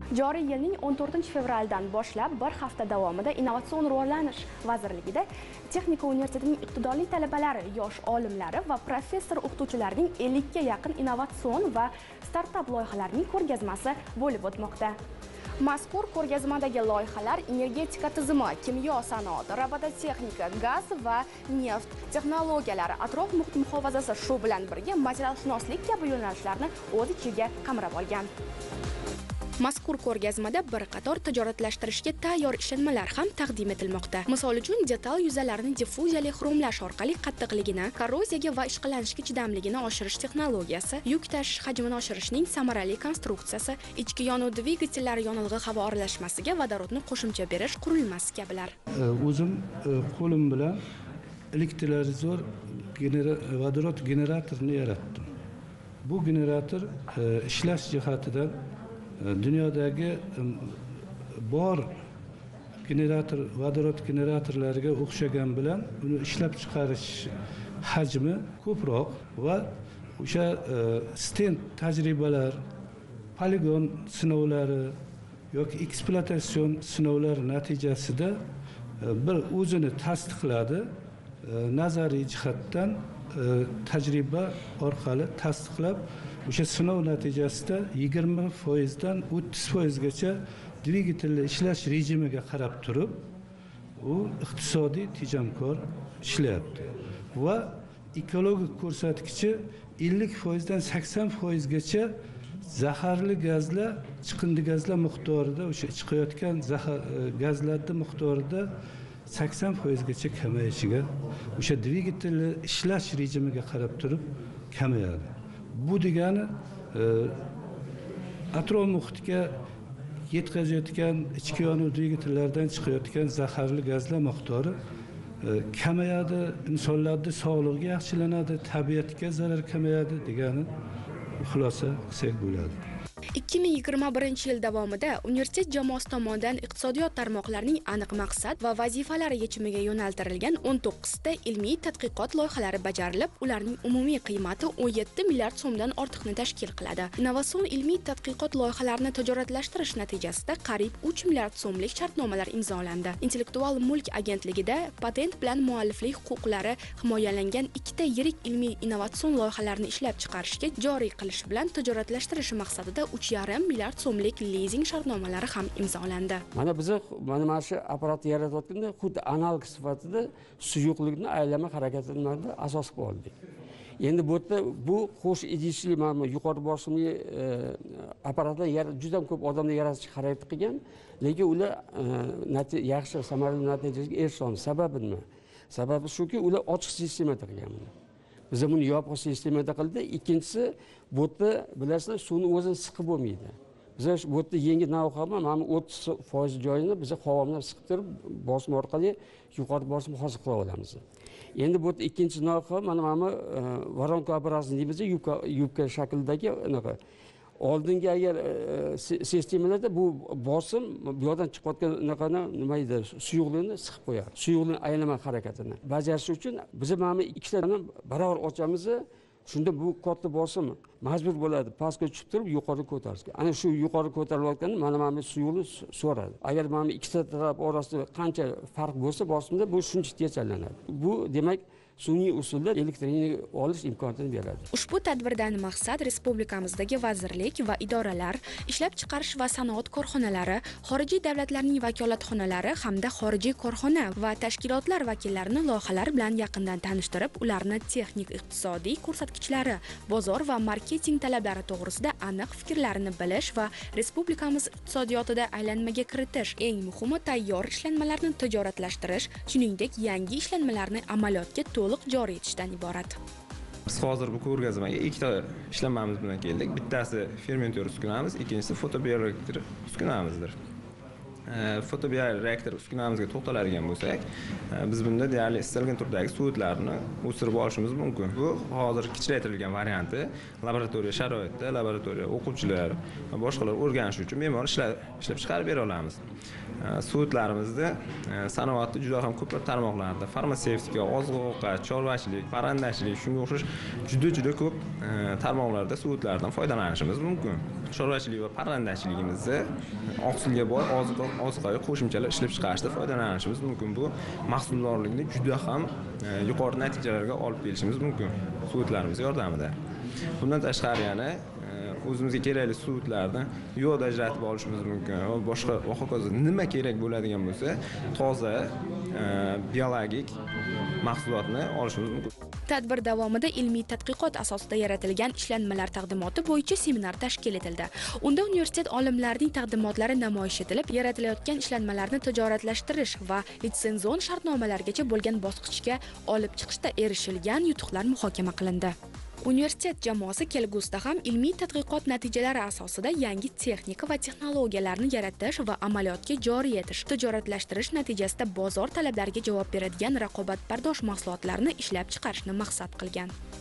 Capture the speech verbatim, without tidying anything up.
Joriy yilning o'n to'rtinchi fevraldan boshlab bir hafta davomida Innovatsion rivojlanish vazirligida Texnika universitetining iqtidorli talabalari, yosh olimlari va professor o'qituvchilarining ellikka yaqin innovatsion va startap loyihalarining ko'rgazmasi bo'lib o'tmoqda. Mazkur ko'rgazmadagi loyihalar energetika tizimi, kimyo sanoati, robototexnika, gaz va neft texnologiyalari, atrof muhit muhofazasi shu bilan birga materialshunoslik kabi yo'nalishlarni o'z ichiga qamrab olgan. Mazkur ko'rgazmada bir qator tijoratlashtirishga tayyor ishlanmalar ham taqdim etilmoqda. Misol uchun, detal yuzalarini diffuziyali xromlash orqali qattiqligini, korroziyaga va ishqalanishga chidamligini oshirish texnologiyasi, yuk tashish hajmini oshirishning samarali konstruksiyasi, ichki yonuv dvigatellari yonilg'i havo aralashmasiga vodorodni qo'shimcha berish qurilmasi kabilar. O'zim qo'lim bilan elektrolizor vodorod generatorini yaratdim. Bu generator ishlash jihatidan dunyodagi bor generator, vodorod generatorlariga o'xshagan bilan uni ishlab chiqarish hajmi ko'proq va o'sha stent tajribalar, poligon sinovlari yoki ekspluatatsion sinovlari natijasida bir o'zini tasdiqladi. Nazariy jihatdan tajriba orqali tasdiqlab, o'sha sinov natijasida yigirma foizdan o'ttiz foizgacha dvigatelli ishlash rejimiga qarab turib, u iqtisodiy tejamkor ishlayapti va ekologik ko'rsatkichi ellik foizdan sakson foizgacha zaharli gazlar, chiqindi gazlar miqdorida, o'sha chiqayotgan gazlarning miqdorida sakson foizgacha kamayishiga, o'sha dvigatelli ishlash rejimiga qarab turib kamayadi. Bu degani atrof muhitga yetkazayotgan ichki yonuv dvigatellaridan chiqayotgan zaharli gazlar miqdori kamayadi, insonlarning sog'lig'i yaxshilanadi, tabiatga zarar kamayadi degani xulosa qilsak bo'ladi. ikki ming yigirma birinchi yil davomida universitet jamoasi tomonidan iqtisodiyot tarmoqlarining aniq maqsad va vazifalari yechimiga yo'naltirilgan o'n to'qqizta ilmiy tadqiqot loyihalari bajarilib, ularning umumiy qiymati o'n yetti milliard so'mdan ortiqni tashkil qiladi. Innovatsion ilmiy tadqiqot loyihalarini tijoratlashtirish natijasida qariyb uch milliard so'mlik shartnomalar imzolandi. Intellektual mulk agentligida patent bilan mualliflik huquqlari himoyalangan ikkita yirik ilmiy innovatsion loyihalarni ishlab chiqarishga joriy qilish bilan tijoratlashtirish maqsadida uch yarim milliard so'mlik lizing shartnomalari ham imzolandi. Mana biz mana mana shu apparatni yaratayotganda xuddi analog sifatida suyuqlikni aylama harakatini asos qilib oldik. Endi bu yerda bu qo'sh idishli mana yuqori bosimli apparatlar juda ko'p odamlar yaratishga harakat qilgan, lekin ular yaxshi samarali natijaga erishgan. Sababi nima? Sababi shuki, ular ochiq sistemada qilgan. Biz buni yopiq sistemada qildi. Ikkinchisi, bu yerda bilasizlar, suvni o'zini siqib bo'lmaydi. Biz bu yerda yangi know-howni mana o'ttiz foiz joyini biz havomdan siqib turib, bosim orqali yuqori bosim hosil qila olamiz. Endi bu yerda ikkinchi know-how mana mana voronka obrazli deymiz, yubka yubka shaklidagi anaqa. Oldingi agar sistemalarda bu bosim bu yerdan chiqayotgan anaqani nima edi, suyuqlikni siqib qo'yadi. Suyuqlikni aylama harakatini bajarish uchun biz mana ikkitani barobar ochamiz. Shunda bu katta bosim majbur bo'ladi pastga tushib turib yuqori ko'tarishga. Ana shu yuqori ko'tarilayotganda mana mana suyuqlik so'radi. Agar mana ikkita taraf orasida qancha farq bo'lsa bosimda bu shuncha tezlanadi. Bu demak sun'iy usulda elektr energiya olish imkoniyatini beradi. Ushbu tadbirdan maqsad respublikamizdagi vazirlik va idoralar, ishlab chiqarish va sanoat korxonalari, xorijiy davlatlarning vakolatxonalari hamda xorijiy korxona va tashkilotlar vakillarini loyihalar bilan yaqindan tanishtirib, ularni texnik iqtisodiy ko'rsatkichlari, bozor va marketing talablari to'g'risida aniq fikrlarini bilish va respublikamiz iqtisodiyotida aylanmaga kiritish, eng muhimi tayyor ishlanmalarni tijoratlashtirish, shuningdek yangi ishlanmalarni amaliyotga to'liq joriy etishdan iborat. Biz hozir bu ko'rgazmaga ikkita ishlanmamiz bilan keldik. Bittasi fermentyor uskunamiz, ikkinchisi fotobiologik uskunamizdir. fotobioreaktor uskunamizga to'xtaladigan bo'lsak, biz bunda deyarli istalgan turdagi suvo'tlarni o'stirib olishimiz mumkin. Bu hozir kichraytirilgan varianti laboratoriya sharoitida laboratoriya o'quvchilar va boshqalar o'rganish uchun me'mor ishlab chiqarib bera olamiz. Suvo'tlarimizda sanoatda juda ham ko'plab tarmoqlarda farmatsevtika, oziq-ovqat, chorvachilik, parrandachilik, shunga o'xshash juda-juda ko'p tarmoqlarda suvo'tlardan foydalanishimiz mumkin. Chorvachilik va parrandachiligimizda oqsilga boy oziq-ovqat qo'shimchalar ishlab chiqarishda foydalanishimiz mumkin. Bu mahsuldorlikni juda ham yuqori natijalarga olib kelishimiz mumkin suvo'tlarimiz yordamida. Bundan tashqari yana o'zimizga kerakli suvo'tlardan yod ajratib olishimiz mumkin va boshqa va hokazo nima kerak bo'ladigan bo'lsa, toza biologik mahsulotni olishimiz mumkin. Tadbir davomida ilmiy tadqiqot asosida yaratilgan ishlanmalar taqdimoti bo'yicha seminar tashkil etildi. Unda universitet olimlarining taqdimotlari namoyish etilib, yaratilayotgan ishlanmalarni tijoratlashtirish va litsenzion shartnomalargacha bo'lgan bosqichga olib chiqishda erishilgan yutuqlar muhokama qilindi. Universitet jamoasi kelgusida ham ilmiy tadqiqot natijalari asosida yangi texnika va texnologiyalarni yaratish va amaliyotga joriy etish, tijoratlashtirish natijasida bozor talablariga javob beradigan raqobatbardosh mahsulotlarni ishlab chiqarishni maqsad qilgan.